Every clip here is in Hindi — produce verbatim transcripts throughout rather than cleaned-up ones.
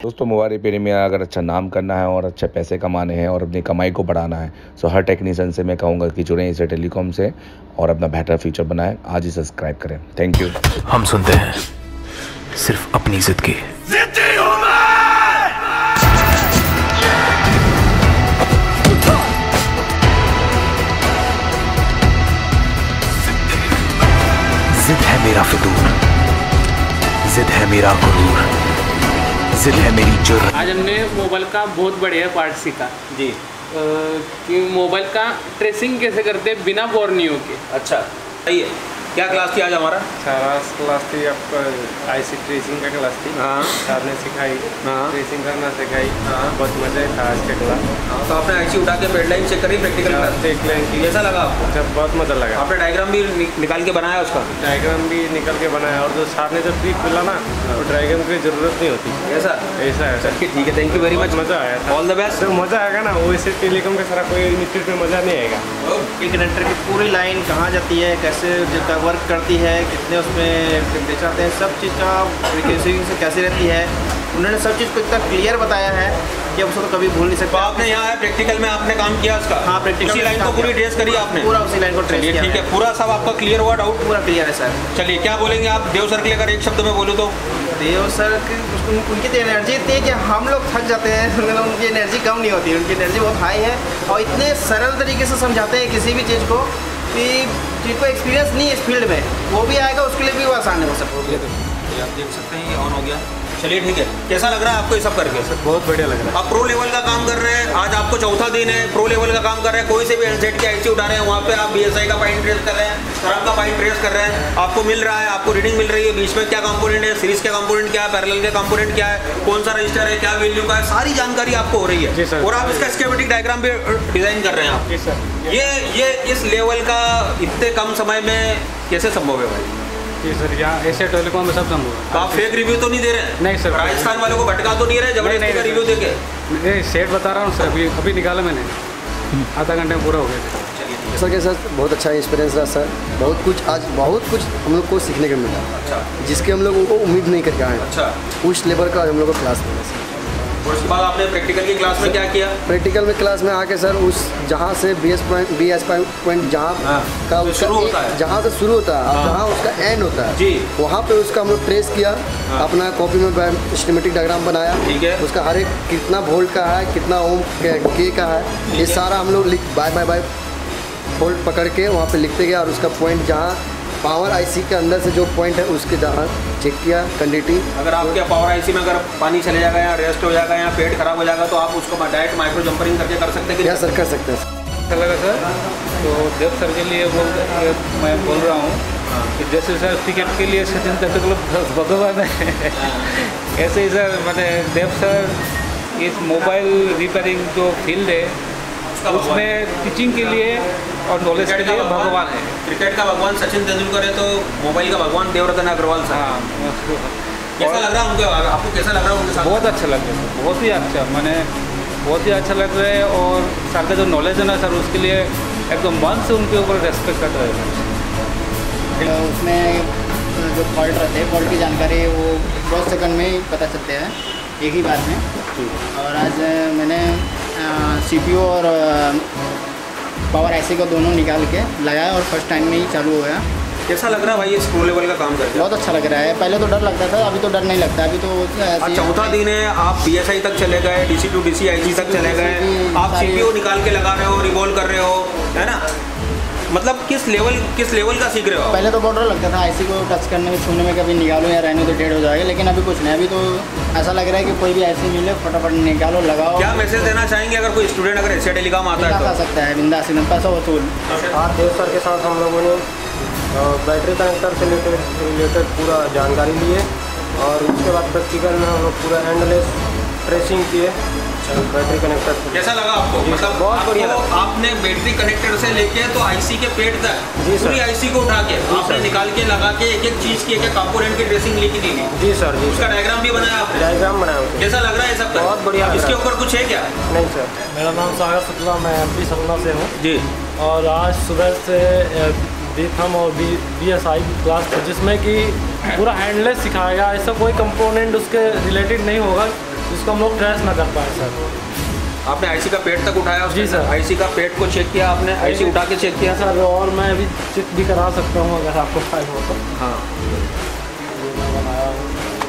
दोस्तों, मोबाइल रिपेयरिंग में अगर अच्छा नाम करना है और अच्छे पैसे कमाने हैं और अपनी कमाई को बढ़ाना है तो हर टेक्नीशियन से मैं कहूँगा कि जुड़ें इसे टेलीकॉम से और अपना बेहतर फ्यूचर बनाएं। आज ही सब्सक्राइब करें। Thank you. हम सुनते हैं सिर्फ अपनी जिद की। जिद है मेरा फितूर, जिद है मेरा गुरूर, जिद है मेरी जुर्रत। आज हमने मोबाइल का बहुत बढ़िया पार्ट सीखा जी आ, कि मोबाइल का ट्रेसिंग कैसे करते हैं बिना वार्निंग के। अच्छा, सही है। क्या क्लास थी आज हमारा? सारा क्लास थी आपका आईसी ट्रेसिंग का क्लास थी। हाँ, सर ने सिखाई, हाँ, ट्रेसिंग करना सिखाई। हाँ, बहुत मजा था आज का क्लास। हाँ, तो आपने आईसी उठा के पेड लाइन चेक करी प्रैक्टिकल क्लास? चेक लाइन की। कैसा लगा आपको? जब बहुत मजा लगा। आपने डायग्राम भी नि, निकाल के बनाया उसका? डायग्राम भी निकल के बनाया और जो सर ने जो ट्रिक मिला ना तो डायग्राम की जरूरत नहीं होती। ऐसा ऐसा है सर। ठीक है, थैंक यू वेरी मच। मजा आया था। All the best. जो मजा आएगा ना वैसे टेलीकॉम के सारा कोई इंस्टीट्यूट में मजा नहीं आएगा। कनेक्टर की पूरी लाइन कहाँ जाती है, कैसे वर्क करती है, कितने उसमें टेम्परेचर आते हैं, सब चीज़ का फ्रीक्वेंसी से कैसे रहती है, उन्होंने सब चीज़ को इतना क्लियर बताया है कि अब उसको तो कभी भूल नहीं सकते। तो आपने यहाँ है प्रैक्टिकल में आपने काम किया उसका? हाँ, प्रैक्टिकल उसी लाइन को पूरी ट्रेस करी आपने? पूरा उसी लाइन को ट्रेस किया। ठीक है, पूरा सब आपका क्लियर हुआ? डाउट पूरा क्लियर है सर। चलिए, क्या बोलेंगे आप देव सर के लिए? अगर एक शब्द में बोलूँ तो? देव सर की उनकी तो एनर्जी इतनी है कि हम लोग थक जाते हैं, उनकी एनर्जी कम नहीं होती, उनकी एनर्जी बहुत हाई है और इतने सरल तरीके से समझाते हैं किसी भी चीज़ को कि जिनको एक्सपीरियंस नहीं है इस फील्ड में वो भी आएगा, उसके लिए भी वो आसान हो सकता है। ये आप देख सकते हैं, ये ऑन हो गया। चलिए ठीक है, कैसा लग रहा है आपको ये सब करके? सर बहुत बढ़िया लग रहा है। आप प्रो लेवल का काम कर रहे हैं, आज आपको चौथा दिन है, प्रो लेवल का काम कर रहे हैं, कोई से भी एनसेट की आईसी उठा रहे हैं, वहाँ पे आप बीएसआई का पाइन ट्रेस कर रहे हैं, करंट का पाइन ट्रेस कर रहे हैं, आपको मिल रहा है, आपको रीडिंग मिल रही है, बीच में क्या कंपोनेंट है, सीरीज का कंपोनेंट क्या है, पैरेलल के कंपोनेंट क्या है, कौन सा रजिस्टर है, क्या वैल्यू का है, सारी जानकारी आपको हो रही है और आप इसका स्कीमेटिक डायग्राम भी डिजाइन कर रहे हैं आप। जी सर। ये ये इस लेवल का इतने कम समय में कैसे संभव है भाई? जी सर, यहाँ ऐसे टेलीकॉम में सब संभव है। तो आप फेक रिव्यू तो नहीं दे रहे हैं? नहीं सर। राजस्थान वालों को भटका तो नहीं रहे जबरदस्ती का रिव्यू देके? नहीं, सेट बता रहा हूँ सर, अभी अभी निकाला मैंने, आधा घंटे में पूरा हो गया। सर के साथ बहुत अच्छा एक्सपीरियंस रहा सर। बहुत कुछ आज बहुत कुछ हम लोग को सीखने को मिला। अच्छा। जिसके हम लोगों को उम्मीद नहीं करके आए। अच्छा। उस लेवल का हम लोग को क्लास मिला सर। और उसके बाद आपने प्रैक्टिकल की क्लास में क्या किया? प्रैक्टिकल में क्लास में आके सर उस जहाँ से B S point B S point जहाँ का उसका शुरू होता है, जहाँ से शुरू होता है और जहाँ उसका एंड होता है जी, वहाँ पे उसका हम लोग ट्रेस किया। अपना कॉपी में स्कीमेटिक डायग्राम बनाया। ठीक है। उसका हर एक कितना वोल्ट का है, कितना ओम के का है, ये सारा हम लोग लिख बाय बाय बाय वोल्ट पकड़ के वहाँ पे लिखते गए और उसका पॉइंट जहाँ पावर आईसी के अंदर से जो पॉइंट है उसके जहाँ चेक किया क्वांटिटी। अगर आपके पावर आईसी में अगर पानी चले जाएगा या रेस्ट हो जाएगा या पेट खराब हो जाएगा तो आप उसको डायरेक्ट माइक्रो जंपरिंग करके कर सकते हैं कि? क्या सर, कर सकते हैं। अच्छा लगा सर। तो देव सर के लिए बोल मैं बोल रहा हूँ कि जैसे सर टिकट के लिए सचिन तेंदुलकर भगवान है, ऐसे ही सर मैंने देव सर इस मोबाइल रिपेयरिंग जो फील्ड है उसमें टीचिंग के लिए और नॉलेज के लिए भगवान है। क्रिकेट का भगवान सचिन तेंदुलकर है तो मोबाइल का भगवान देवरतन अग्रवाल सर। हाँ। कैसा लग रहा है उनके, आपको कैसा लग रहा है उनके साथ? बहुत अच्छा लग रहा है, बहुत ही अच्छा, मैंने बहुत ही अच्छा लग रहा है और सर का जो नॉलेज है ना सर उसके लिए एकदम मन से उनके ऊपर रेस्पेक्ट कर रहे हैं। उसमें जो फॉल्ट रहते हैं, फॉल्ट की जानकारी वो दस सेकंड में ही पता चलते हैं एक ही बार में। और आज मैंने सीपीयू और पावर आईसी को दोनों निकाल के लगाया और फर्स्ट टाइम में ही चालू हो गया। कैसा लग रहा है भाई ये स्क्रू लेवल का काम करके? बहुत अच्छा लग रहा है। पहले तो डर लगता था, अभी तो डर नहीं लगता। अभी तो आज चौथा दिन है, आप बीएसआई तक चले गए, डीसी टू डीसी आईसी तक चले गए, आप सीपीयू निकाल के लगा रहे हो, रिवॉल्व कर रहे हो, है ना? मतलब किस लेवल किस लेवल का सीख रहे हो? पहले तो बहुत डर लगता था आईसी को टच करने में, छूने में, कभी निकालो या रहने तो डेड हो जाएगा, लेकिन अभी कुछ नहीं। अभी तो ऐसा लग रहा है कि कोई भी आईसी मिले फटाफट निकालो, लगाओ। क्या मैसेज देना चाहेंगे अगर कोई स्टूडेंट अगर एशिया टेलीकॉम आता है तो? आ सकता है बिंदास में, पैसा वसूल। आज देव सर के साथ हम लोगों ने बैटरी कनेक्टर से रिलेटेड पूरा जानकारी लिए और उसके बाद प्रैक्टिकल में हम लोग पूरा एंडलेस ट्रेसिंग किए बैटरी कनेक्टर। कैसा लगा आपको? मतलब बहुत बढ़िया लगा। आपने बैटरी कनेक्टर से लेके तो आईसी के पेट तक जी पूरी आईसी को उठा के आपने निकाल के लगा के एक एक चीज की एक एक कंपोनेंट की ड्रेसिंग लिखी दी थी? जी सर। जी उसका डायग्राम भी बनाया आपने? डायग्राम बनाया। कैसा लग रहा है सब? बहुत बढ़िया। इसके ऊपर कुछ है क्या? नहीं सर। मेरा नाम सागर शुक्ला, मैं एमपी सतना से हूँ जी। और आज सुबह से बी थम और बी बी एस आई की क्लास जिसमें कि पूरा हैंडलेस सिखाया गया। ऐसा कोई कंपोनेंट उसके रिलेटेड नहीं होगा जिसको हम लोग ट्रेस ना कर पाए सर। आपने आईसी का पेट तक उठाया? जी सर। आईसी का पेट को चेक किया आपने? आईसी उठा के चेक किया सर? और मैं अभी चेक भी करा सकता हूँ अगर आपको फाइल हो तो। हाँ, ये मैं बनाया हूँ।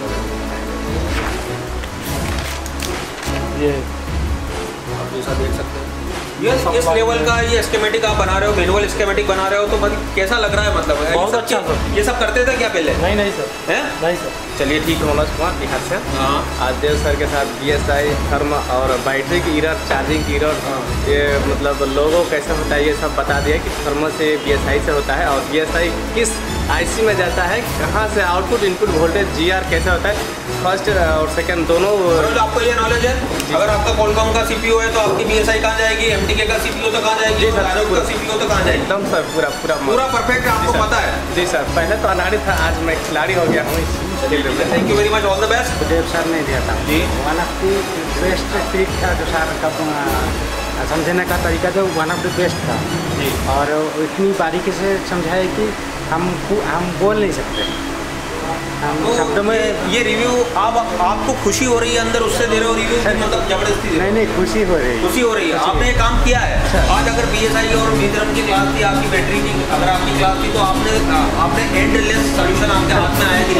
ये आप जैसा देख सकते हैं, ये इस लेवल का ये स्कीमेटिक आप बना रहे हो, मैनुअल स्कीमेटिक बना रहे हो, तो मतलब कैसा लग रहा है? मतलब बहुत ये अच्छा सर। ये सब करते थे क्या पहले? नहीं नहीं सर, हैं? नहीं सर। चलिए ठीक है। मनोज कुमार बिहार से। हाँ, आज देव सर के साथ बी एस आई थर्म और बैटरी की इरर, चार्जिंग की इरर, ये मतलब लोगों को कैसे होता है ये सब बता दिया कि थर्मो से बी एस आई से होता है और बी एस आई किस आईसी में जाता है, कहाँ से आउटपुट इनपुट वोल्टेज जी आर कैसे होता है, फर्स्ट और सेकंड दोनों। आपको ये नॉलेज है? अगर आपका कॉलकॉम का सीपीयू है तो आपकी बीएसआई कहाँ जाएगी? एमटीके का सीपीयू तो कहाँ जाएगी? एरोड का सीपीयू तो कहाँ जाएगी? एकदम सर, पूरा पूरा पूरा परफेक्ट आपको पता है? जी सर, पहले तो अनाड़ी था, आज मैं खिलाड़ी हो गया हूँ। Thank you very much, all the best. Dev sir ने दिया था जी, one of the best trick था जो सर का समझने का तरीका जो वन ऑफ द बेस्ट था जी, और इतनी बारीकी से समझाए कि हम हम बोल नहीं सकते हम तो शब्दों में। ये, ये रिव्यू आप आपको खुशी हो रही है अंदर उससे दे रहे हो रिव्यू? मतलब जबरदस्ती दे रहे हो? नहीं नहीं, खुशी हो रही है। खुशी हो रही है। आपने ये काम किया है। आज अगर बीएसआई और बीधर्म की क्लास थी, आपकी बैटरी की अगर आपकी क्लास थी, तो आपने आपने एंडलेस सॉल्यूशन आपके हाथ में आया कि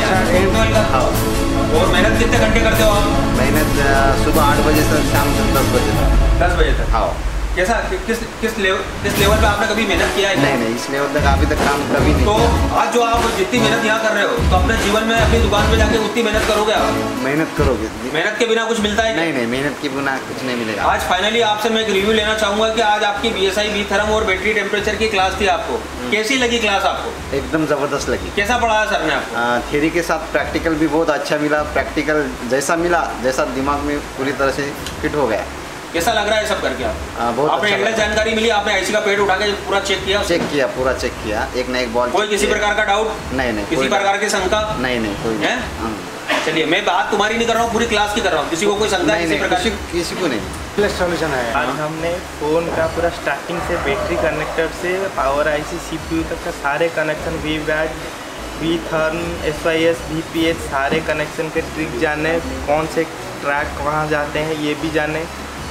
नहीं? और मेहनत कितने घंटे करते हो आप? मेहनत सुबह आठ बजे से शाम से दस बजे तक। दस बजे तक? हाँ। कैसा किस किस लेवल किस लेवल पे आपने कभी मेहनत किया है? नहीं नहीं, इस लेवल तक अभी तक काम कभी नहीं। तो आज जो आप जितनी मेहनत यहाँ कर रहे हो, तो अपने जीवन में अपनी दुकान पे जाके उतनी मेहनत करोगे आप? मेहनत करोगे। मेहनत के बिना कुछ मिलता है? नहीं नहीं, मेहनत के बिना कुछ नहीं मिलेगा। आज फाइनली आपसे मैं एक रिव्यू लेना चाहूंगा कि आज आपकी बीएसआई बी थर्म और बैटरी टेम्परेचर की क्लास थी, आपको कैसी लगी क्लास? आपको एकदम ज़बरदस्त लगी। कैसा पढ़ाया सर ने आपको? थ्योरी के साथ प्रैक्टिकल भी बहुत अच्छा मिला। प्रैक्टिकल जैसा मिला, जैसा दिमाग में पूरी तरह से फिट हो गया। कैसा लग रहा है सब करके? आप आ, बहुत आपने अच्छा एंगल जानकारी मिली? आपने आईसी का पेड़ उठा के पूरा चेक किया? चेक किया, पूरा चेक किया, एक ना एक बॉल। कोई किसी प्रकार का डाउट? नहीं नहीं, किसी प्रकार की शंका? नहीं नहीं, कोई है। चलिए, मैं बात तुम्हारी नहीं कर रहा हूँ, पूरी क्लास की कर रहा हूँ। किसी को कोई शंका किसी प्रकार की? किसी को नहीं। प्लस सॉल्यूशन है। आज हमने फ़ोन का पूरा स्टार्टिंग से बैटरी कनेक्टर से पावर आईसी सीपीयू तक का सारे connection, V bat, V therm, S Y S, V P H, सारे कनेक्शन के ट्रिक जाने, कौन से ट्रैक कहाँ जाते हैं ये भी जाने,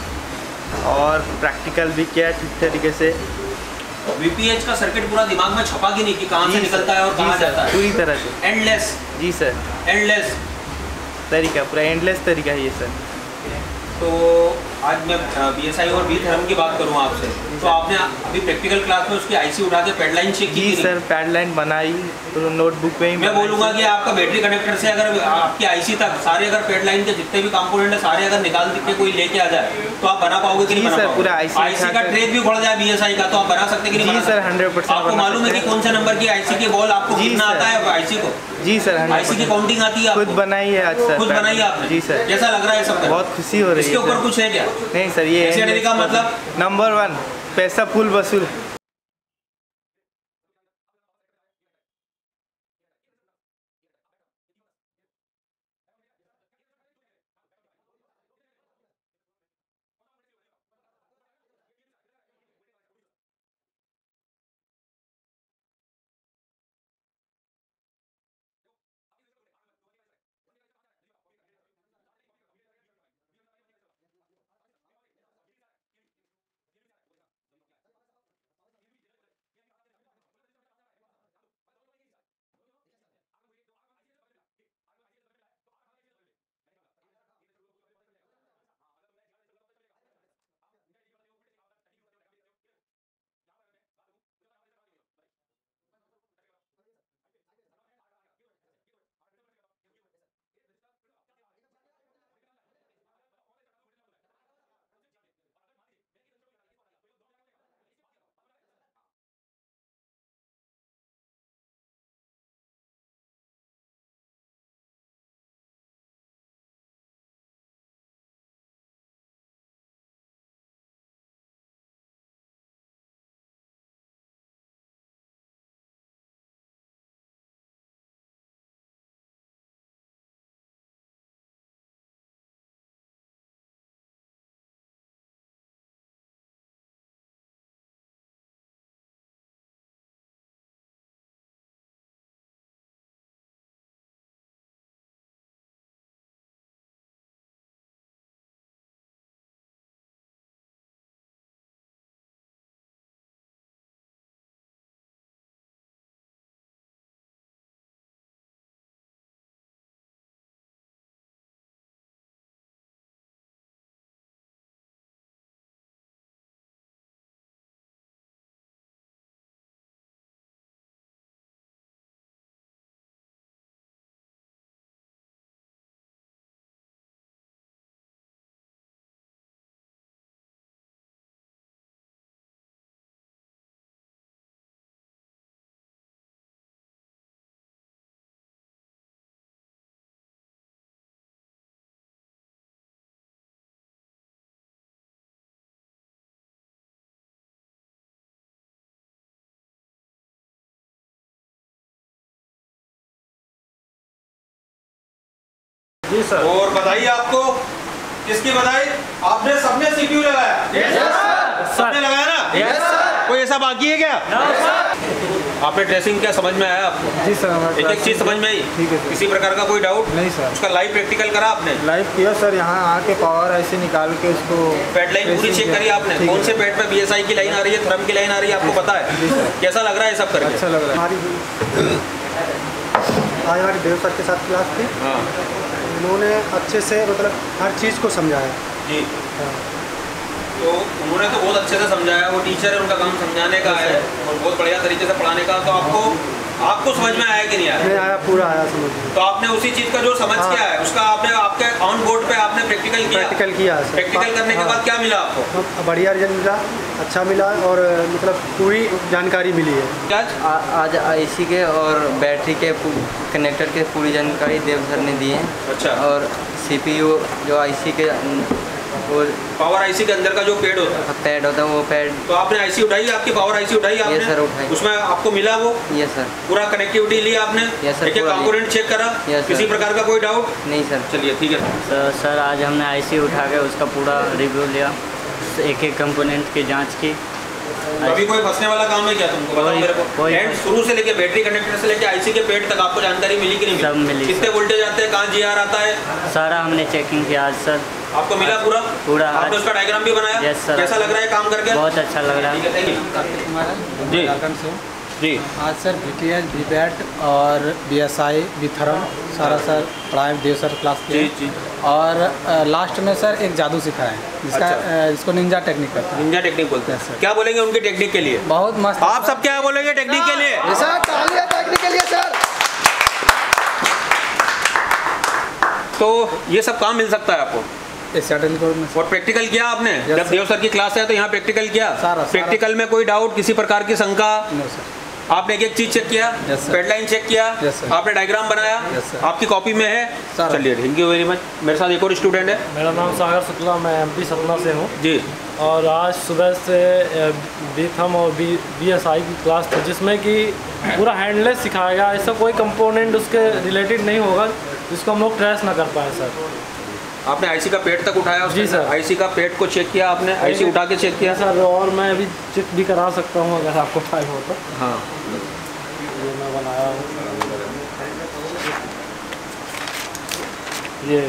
और प्रैक्टिकल भी किया ठीक तरीके से। वीपीएच का सर्किट पूरा दिमाग में छपा कि नहीं कि कहाँ से निकलता है और कहाँ जाता है? पूरी तरह से एंडलेस। जी सर, एंडलेस तरीका, पूरा एंडलेस तरीका है ये सर। तो आज मैं बीएसआई और बी थर्म की बात करूँ आपसे, तो आपने अभी प्रैक्टिकल क्लास में उसकी आईसी उठा के पैडलाइन चेक की? जी सर, पैडलाइन बनाई तो नोटबुक पे ही। मैं बोलूँगा कि आपका बैटरी कनेक्टर से अगर आपकी आईसी तक सारे अगर पैडलाइन के जितने भी कंपोनेंट है सारे अगर निकाल के कोई लेके आ जाए तो आप बना पाओगे कि नहीं बना पाओगे? पूरा आईसी का ट्रेक भी बढ़ जाए बीएसआई का तो आप बना सकते कि नहीं? जी सर, हंड्रेड परसेंट। आपको मालूम है कि कौन से नंबर की आईसी की बॉल आपको कितना आता है आईसी को? जी सर, आईसी की काउंटिंग आती है? खुद बनाई है आज सर। खुद बनाई है आपने? जी सर। कैसा लग रहा है सब? बहुत खुशी हो रही है। इसके ऊपर कुछ है क्या? नहीं सर, ये का मतलब नंबर वन पैसा फुल वसूल। जी सर। और बधाई आपको। किसकी बधाई? आपने सबने सीपीयू लगाया? Yes sir. सबने लगाया ना? Yes sir. कोई ऐसा बाकी है क्या? No sir. आपने ट्रेसिंग क्या समझ में आया आपको? जी सर। एक एक चीज समझ में आई? ठीक है। किसी प्रकार का कोई डाउट? नहीं सर। उसका लाइव प्रैक्टिकल करा आपने? लाइव किया सर, यहाँ आके पावर ऐसे निकाल के उसको पैड लाइन पूरी चेक करी आपने? कौन से पैड पे बीएसआई की लाइन आ रही है, थर्म की लाइन आ रही है, आपको पता है? कैसा लग रहा है सब करके? अच्छा लग रहा है। हमारी आज हमारी देव सर के साथ क्लास थी। हाँ। उन्होंने अच्छे से मतलब हर चीज़ को समझाया जी। तो उन्होंने तो बहुत अच्छे से समझाया, वो टीचर है, उनका काम समझाने का है और बहुत बढ़िया तरीके से पढ़ाने का। तो आपको आपको समझ में आया कि नहीं आया? नहीं आया, पूरा आया समझ में। तो आपने उसी चीज़ का जो समझ हाँ। किया है उसका आपने आपके ऑन बोर्ड पे आपने प्रैक्टिकल किया? प्रैक्टिकल किया है। प्रैक्टिकल करने के बाद क्या मिला आपको? हाँ, बढ़िया रिजल्ट मिला, अच्छा मिला और मतलब पूरी जानकारी मिली है। आ, आज आईसी के और बैटरी के कनेक्टर के पूरी जानकारी देव सर ने दी है। अच्छा। और सीपीयू जो आईसी के वो पावर आईसी के अंदर का जो पैड होता है, पैड होता है वो पैड। तो आपने आईसी उठाई, आपकी पावर आईसी उठाई आपने? यस सर, उठाई। उसमें आपको मिला वो? Yes sir. पूरा कनेक्टिविटी लिया आपने? यस सर, एक एक पूरा कंपोनेंट चेक करा? यस किसी सर। प्रकार का कोई डाउट? नहीं सर। चलिए ठीक है सर। सर आज हमने आईसी उठा के उसका पूरा रिव्यू लिया, एक एक कंपोनेंट की जांच की। अभी कोई फंसने वाला काम है क्या तुमको? बताओ मेरे को। एंड शुरू से लेके बैटरी कनेक्टर से लेके आईसी के पैड तक आपको जानकारी मिली कि नहीं? सब मिली। कितने वोल्टेज आते हैं, कहाँ जीआर आता है? सारा हमने चेकिंग किया आज सर। आपको मिला पूरा? पूरा। आपने उसका डायग्राम भी बनाया? Yes sir. कैसा लग रहा है काम करके? बहुत अच्छा लग रहा है। जी जी। आज sir B T H, B bat और B S I, B therm सारा सर पढ़ाए देव सर क्लास के। जी जी। और लास्ट में सर एक जादू सिखाया है जिसका अच्छा। जिसको निंजा टेक्निक कहते हैं। निंजा टेक्निक बोलते हैं सर। क्या बोलेंगे उनके टेक्निक के लिए? बहुत मस्त। आप सब क्या बोलेंगे टेक्निक के लिए? सर तालियां टेक्निक के लिए सर। तो ये सब काम मिल सकता है आपको? में। और प्रैक्टिकल किया आपने? जब देव सर की क्लास है तो यहाँ प्रैक्टिकल किया? प्रैक्टिकल में कोई डाउट, किसी प्रकार की शंका? No sir. आपने एक एक चीज चेक किया? पैड लाइन चेक किया? आपने डायग्राम बनाया? आपकी कॉपी में है? चलिए थैंक यू वेरी मच। मेरे साथ एक और स्टूडेंट है। मेरा नाम सागर शुक्ला, मैं एमपी सतना से हूँ जी। और आज सुबह से बी थम और बी बी एस आई की क्लास थी जिसमें कि पूरा हैंडलेस सिखाया गया। ऐसा कोई कंपोनेंट उसके रिलेटेड नहीं होगा जिसको हम लोग ट्रेस ना कर पाए सर। आपने आईसी का पेट तक उठाया? जी सर। आईसी का पेट को चेक किया आपने? आईसी उठा के चेक किया? सर और मैं अभी चेक भी करा सकता हूँ अगर आपको टाइम हो तो। हाँ। ये मैं बनाया हूँ ये,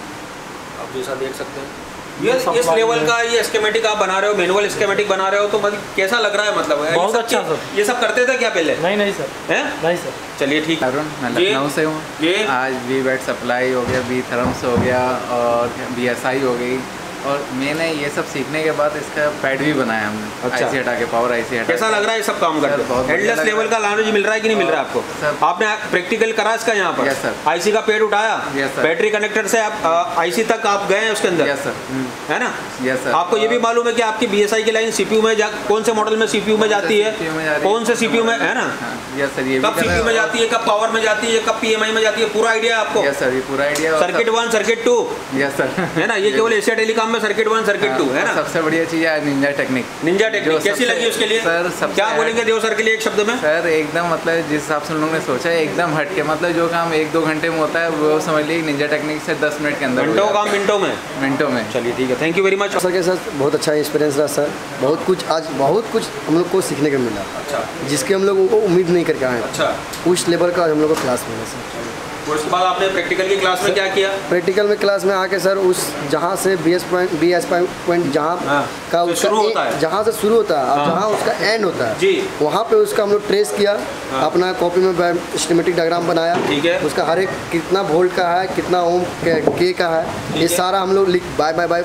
आप जैसा देख सकते हैं ये इस लेवल का ये स्कीमेटिक आप बना रहे हो, मैनुअल स्कीमेटिक बना रहे हो, तो मतलब कैसा लग रहा है? मतलब बहुत ये अच्छा सर। ये सब करते थे क्या पहले? नहीं नहीं सर। हैं? नहीं सर। चलिए ठीक। अरुण, मैं लखनऊ से हूँ। ये आज बी बैट सप्लाई हो गया, बी थर्म्स हो गया और बी एस आई हो गई। और मैंने ये सब सीखने के बाद इसका पैड भी बनाया हमने। अच्छा। आईसी हटा के, पावर आईसी हटा। कैसा लग रहा है ये सब काम करके? एंडलेस लेवल का नॉलेज मिल रहा है कि नहीं मिल रहा है आपको? आपने प्रैक्टिकल करा इसका यहाँ पर? Yes sir. आईसी का पेड उठाया? Yes sir. बैटरी कनेक्टर से आप आईसी तक आप गए हैं उसके अंदर? Yes sir. है ना? Yes sir. आपको ये भी मालूम है कि आपकी बीएसआई की लाइन सीपीयू में जा कौन से मॉडल में सीपीयू में जाती है? कौन से सीपीयू में, है ना? Yes sir. ये कब सीपीयू में जाती है, कब पावर में जाती है, कब पीएमआई में जाती है, पूरा आइडिया आपको? यस सर, ये पूरा idea. Circuit one, circuit two. Yes sir. है ना? ये केवल एशिया टेलीकॉम में सर्किट वन, सर्किट टू, है ना? सबसे बढ़िया चीज़ है निंजा टेक्निक। निंजा टेक्निक कैसी लगी उसके लिए? सर सब क्या बोलेंगे देव सर के लिए एक शब्द में? सर एकदम मतलब जिस हिसाब से उन लोगों ने सोचा है एकदम हट के, मतलब जो काम एक दो घंटे में होता है वो समझ लीजिए निंजा टेक्निक से दस मिनट के अंदर। घंटों काम मिनटों में? मिनटों में। चलिए ठीक है, thank you very much. Sir के साथ बहुत अच्छा एक्सपीरियंस रहा सर। बहुत कुछ आज बहुत कुछ हम लोग को सीखने को मिला। अच्छा। जिसके हम लोग को उम्मीद नहीं करके आए। अच्छा। उस लेवल का हम लोग को क्लास मिला सर। और उसके बाद आपने प्रैक्टिकल की क्लास में क्या किया? प्रैक्टिकल में क्लास में आके सर उस जहाँ से B S point B S point जहाँ का तो शुरू होता है, जहाँ से शुरू होता है और जहाँ उसका एंड होता है जी, वहाँ पे उसका हम लोग ट्रेस किया। अपना कॉपी में स्कीमेटिक डायग्राम बनाया। ठीक है। उसका हर एक कितना वोल्ट का है, कितना ओम के का है, ये सारा हम लोग लिख बाय बाय बाय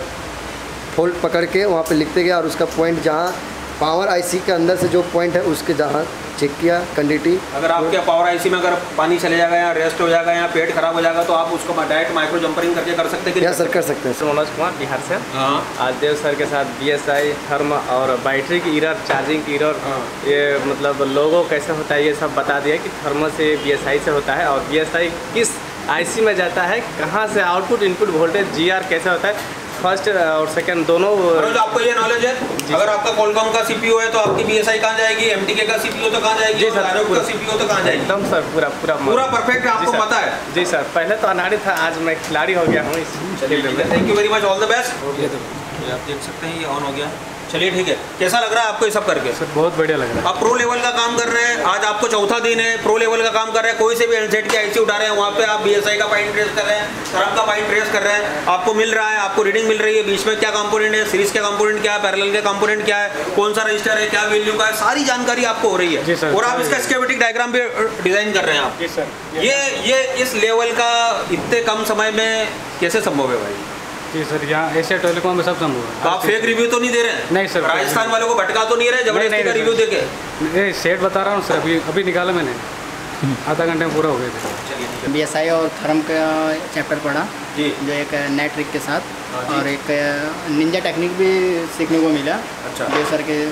फोल्ड पकड़ के वहाँ पे लिखते गए। और उसका पॉइंट जहाँ पावर आईसी के अंदर से जो पॉइंट है उसके जहाँ चेक किया क्वांटिटी। अगर आपके पावर आईसी में अगर पानी चले जाएगा या रेस्ट हो जाएगा या पेट खराब हो जाएगा तो आप उसको डायरेक्ट माइक्रो जंपरिंग करके कर सकते हैं? या सर कर सकते हैं। मनोज कुमार बिहार से। हाँ। आज देव सर के साथ बी एस आई, थर्म और बैटरी की इरर, चार्जिंग की इरर, ये मतलब लोगो कैसे होता है ये सब बता दिया कि थर्म से बी एस आई से होता है और बी एस आई किस आईसी में जाता है, कहाँ से आउटपुट इनपुट वोल्टेज जी आर कैसे होता है, फर्स्ट और सेकंड दोनों। मनोज आपको ये नॉलेज है, अगर आपका क्वालकॉम का सीपीयू है तो आपकी बीएसआई कहाँ जाएगी, एमटीके का सीपीयू तो कहाँ जाएगी, और एरोक का सीपीयू तो कहाँ जाएगी? एकदम सर, पूरा पूरा पूरा परफेक्ट आपको पता है? जी सर, पहले तो अनाड़ी था, आज मैं खिलाड़ी हो गया हूँ इस फील्ड में। Thank you very much, all the best. ये आप देख सकते हैं ये ऑन हो गया। चलिए ठीक है, कैसा लग रहा है आपको ये सब करके? सर बहुत बढ़िया लग रहा है। आप प्रो लेवल का काम कर रहे हैं, आज आपको चौथा दिन है, प्रो लेवल का काम कर रहे हैं, कोई से भी एनसेट की आईसी उठा रहे हैं, वहाँ पे आप बीएसआई का पाइन ट्रेस कर रहे हैं, थर्म का पाइन ट्रेस कर रहे हैं, आपको मिल रहा है, आपको रीडिंग मिल रही है, बीच में क्या कंपोनेंट है, सीरीज का कंपोनेंट क्या है, पैरेलल का कंपोनेंट क्या है, कौन सा रजिस्टर है, क्या वैल्यू का है, सारी जानकारी आपको हो रही है। और आप इसका स्कीमेटिक डायग्राम भी डिजाइन कर रहे हैं आप। जी सर। ये ये इस लेवल का इतने कम समय में कैसे संभव है भाई? जी सर, यहाँ एशिया टेलीकॉम में सब संभव है। तो आप फेक रिव्यू तो नहीं दे रहे हैं? नहीं सर, राजस्थान वालों को भटका तो नहीं रहे जबरदस्ती का रिव्यू देके? नहीं, सेट बता रहा हूँ सर, अभी अभी निकाला मैंने, आधा घंटे में पूरा हो गया था। बी एस आई और थर्म का चैप्टर पढ़ा जी, जो एक नेट ट्रिक के साथ, और एक निंजा टेक्निक भी सीखने को मिला। अच्छा। जो सर के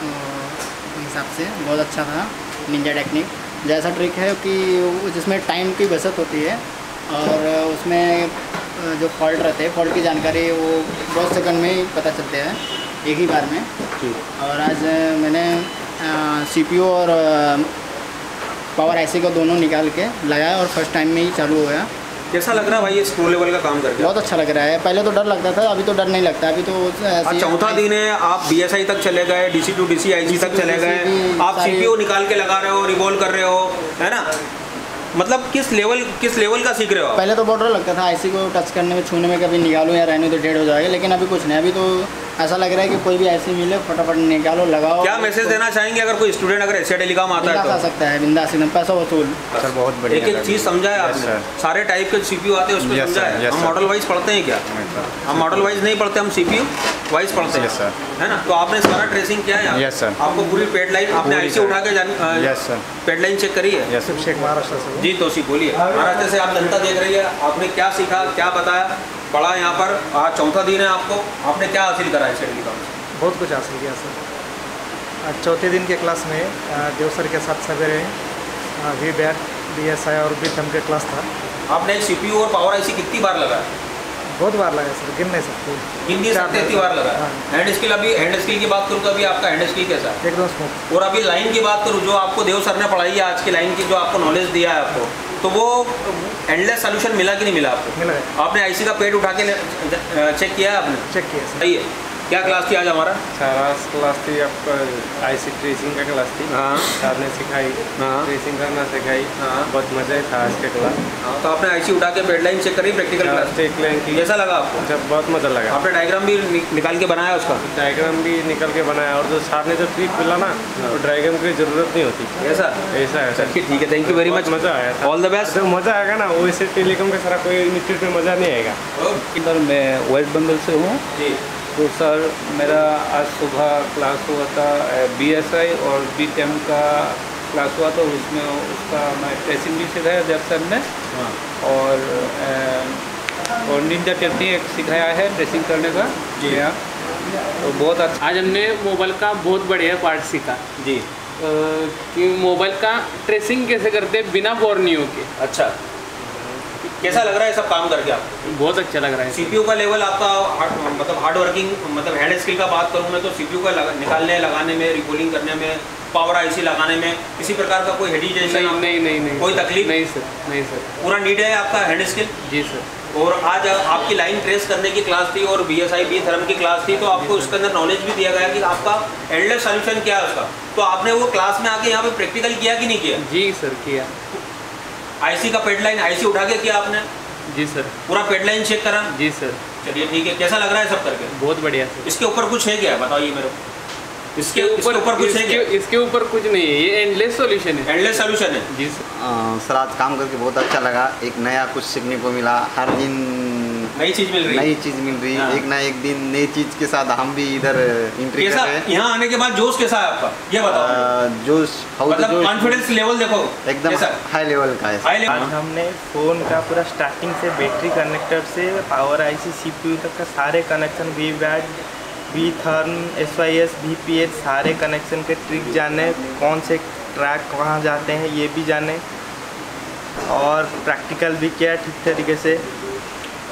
हिसाब से बहुत अच्छा था निंजा टेक्निक। जैसा ट्रिक है कि जिसमें टाइम की बचत होती है और उसमें जो फॉल्ट रहते हैं, फॉल्ट की जानकारी वो बहुत सेकंड में ही पता चलते हैं, एक ही बार में। और आज मैंने सीपीयू और पावर आईसी को दोनों निकाल के लगाया और फर्स्ट टाइम में ही चालू हो गया। कैसा लग रहा है भाई ये प्रो लेवल का काम करके? बहुत अच्छा लग रहा है। पहले तो डर लगता था, अभी तो डर नहीं लगता। अभी तो आज चौथा दिन है, आप बीएसआई तक चले गए, डीसी टू डीसी आईसी तक चले गए, आप सीपीयू निकाल के लगा रहे हो, रिवॉल्व कर रहे हो, है ना? मतलब किस लेवल किस लेवल का सीख रहे हो? पहले तो बहुत डर लगता था आईसी को टच करने में, छूने में, कभी निकालूं या रहने तो डेड हो जाएगा, लेकिन अभी कुछ नहीं। अभी तो ऐसा लग रहा है कि कोई भी आईसी मिले फटाफट निकालो, लगाओ। क्या मैसेज देना चाहेंगे अगर कोई स्टूडेंट अगर एशिया टेलीकॉम आता है तो? आ सकता है बिंदास एकदम, पैसा वसूल। सर बहुत बढ़िया, एक एक चीज़ समझा है आपने, सारे टाइप के सीपीयू आते हैं उसमें समझा है। हम मॉडल वाइज पढ़ते हैं क्या? हम मॉडल वाइज नहीं पढ़ते, हम सीपीयू वाइज पढ़ते हैं सर, है ना? तो आपने सारा ट्रेसिंग किया है? Yes sir. आपको पूरी पेड लाइन आपने आईसी उठा के जान yes sir pad line check करी है? Yes sir. महाराष्ट्र से जी तो सी बोलिए, महाराष्ट्र से आप जनता देख रही है, आपने क्या सीखा, क्या बताया, पढ़ा यहाँ पर? आज चौथा दिन है, आपको आपने क्या हासिल करा है टेलीकॉम से? बहुत कुछ हासिल किया सर। आज चौथे दिन के क्लास में देव सर के साथ सवेरे V bat B S I और बी थम के क्लास था। आपने एक सीपीयू और पावर आईसी कितनी बार लगाया? बहुत बार लगाया सर, गिन नहीं सकते। गिन नहीं सकते इतनी बार लगाया। हैंड स्किल, अभी हैंड स्किल की बात करूँ तो अभी आपका हैंड स्किल कैसा है? एकदम स्मूथ। और अभी लाइन की बात करूँ, जो आपको देव सर ने पढ़ाई है आज की लाइन की, जो आपको नॉलेज दिया है आपको, तो वो एंडलेस सोल्यूशन मिला कि नहीं मिला आपको? मिला है। आपने आईसी का पेड उठा के चेक किया है आपने? चेक किया सर। सही है। क्या क्लास थी आज हमारा? सारा क्लास थी आपका आईसी ट्रेसिंग का क्लास थी। हाँ। सर ने सिखाई, हाँ। ट्रेसिंग करना सिखाई। हाँ। बहुत मजा था आज के क्लास। हाँ। तो आपने आईसी उठा के पेड लाइन चेक करी, प्रैक्टिकल क्लास चेक लाइन की। कैसा लगा आपको? जब बहुत मजा लगा। आपने डायग्राम भी निकाल के बनाया उसका? डायग्राम भी निकल के बनाया, और जो सर ने जो ट्रिक मिला ना, तो डायग्राम की जरूरत नहीं होती। ऐसा ऐसा है सर। ठीक है, थैंक यू वेरी मच। मजा आया, ऑल द बेस्ट। जब मजा आएगा ना, वैसे टेलीकॉम का सारा कोई इंस्टीट्यूट में मजा नहीं आएगा। सर मैं वेस्ट बंगाल से हूँ। जी। तो सर मेरा आज सुबह क्लास हुआ था बीएसआई और बीटेम का क्लास हुआ था, उसमें उसका मैं ट्रेसिंग भी सिखाया जब सर ने, और और निंजा टेक्निक सिखाया है ट्रेसिंग करने का। जी हाँ, तो बहुत अच्छा। आज हमने मोबाइल का बहुत बढ़िया पार्ट सीखा जी, कि मोबाइल का ट्रेसिंग कैसे करते हैं बिना बोर्नियो के। अच्छा, कैसा लग रहा है सब काम करके आपको? बहुत अच्छा लग रहा है। सीपीयू का लेवल आपका हार्ड, मतलब हार्ड वर्किंग, मतलब हैंड स्किल का बात करूँ मैं तो सीपीयू का लगा, निकालने लगाने में, रिकॉलिंग करने में, पावर आईसी लगाने में किसी प्रकार का कोई हेडिटेशन नहीं, नहीं नहीं नहीं कोई तकलीफ नहीं सर, नहीं सर, पूरा नीड है आपका हैंड स्किल? जी सर। और आज आपकी लाइन ट्रेस करने की क्लास थी और B S I B therm की क्लास थी, तो आपको उसके अंदर नॉलेज भी दिया गया कि आपका एंडलेस सोल्यूशन क्या है उसका। तो आपने वो क्लास में आके यहाँ पे प्रैक्टिकल किया कि नहीं किया? जी सर किया। आईसी का पेड लाइन आईसी उठा के किया आपने? जी सर। पूरा पेड लाइन चेक करा? जी सर। चलिए ठीक है, कैसा लग रहा है सब करके? बहुत बढ़िया सर। इसके ऊपर कुछ है क्या, बताइए मेरे को। इसके ऊपर ऊपर कुछ है क्या? इसके ऊपर कुछ नहीं है, ये एंडलेस सॉल्यूशन है। एंडलेस सॉल्यूशन है? जी सर। सर आज काम करके बहुत अच्छा लगा, एक नया कुछ सीखने को मिला, हर दिन नई चीज मिल रही नई चीज मिल रही है, एक ना एक दिन नई चीज के साथ हम भी इधर एंट्री कर रहे हैं। यहाँ आने के बाद जोश कैसा है आपका, ये बताओ। जोश मतलब कॉन्फिडेंस लेवल देखो एकदम हाई लेवल का है। आज हमने फ़ोन का पूरा स्टार्टिंग से बैटरी कनेक्टर से पावर आईसी सीपीयू तक का सारे connection, V bat, V therm, S Y S, V P H, सारे कनेक्शन के ट्रिक जाने, कौन से ट्रैक कहाँ जाते हैं ये भी जाने, और प्रैक्टिकल भी किया ठीक तरीके से।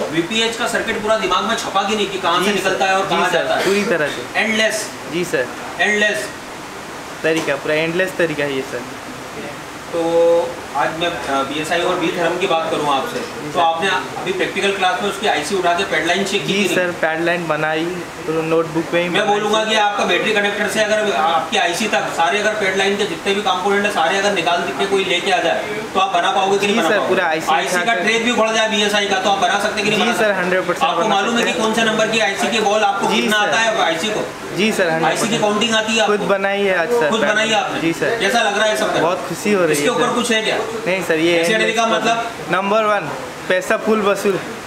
वीपीएच का सर्किट पूरा दिमाग में छपा कि नहीं कि कहाँ से निकलता है और कहाँ जाता है? पूरी तरह से एंडलेस। जी सर, एंडलेस तरीका, पूरा एंडलेस तरीका है ये सर। तो आज मैं बीएसआई और बी थर्म की बात करूँ आपसे, तो आपने अभी प्रैक्टिकल क्लास में उसकी आईसी उठा के पैडलाइन चेक की? जी सर, पैडलाइन बनाई तो नोटबुक पे ही। मैं बोलूँगा कि आपका बैटरी कनेक्टर से अगर आपकी आईसी तक सारे अगर पैडलाइन के जितने भी कंपोनेंट है सारे अगर निकाल के कोई लेके आ जाए तो आप बना पाओगे कि नहीं बना पाओगे? पूरा आईसी का ट्रेस भी उखड़ जाए बीएसआई का तो आप बना सकते कि नहीं? जी सर, हंड्रेड परसेंट। आपको मालूम है कि कौन से नंबर की आईसी की बॉल आपको कितना आता है आईसी को? जी सर, आईसी की काउंटिंग आती है? खुद बनाई है आज सर। खुद बनाई है आपने? जी सर। कैसा लग रहा है सब? बहुत खुशी हो रही है। इसके ऊपर कुछ है क्या? नहीं सर, ये का मतलब नंबर वन पैसा फुल वसूल।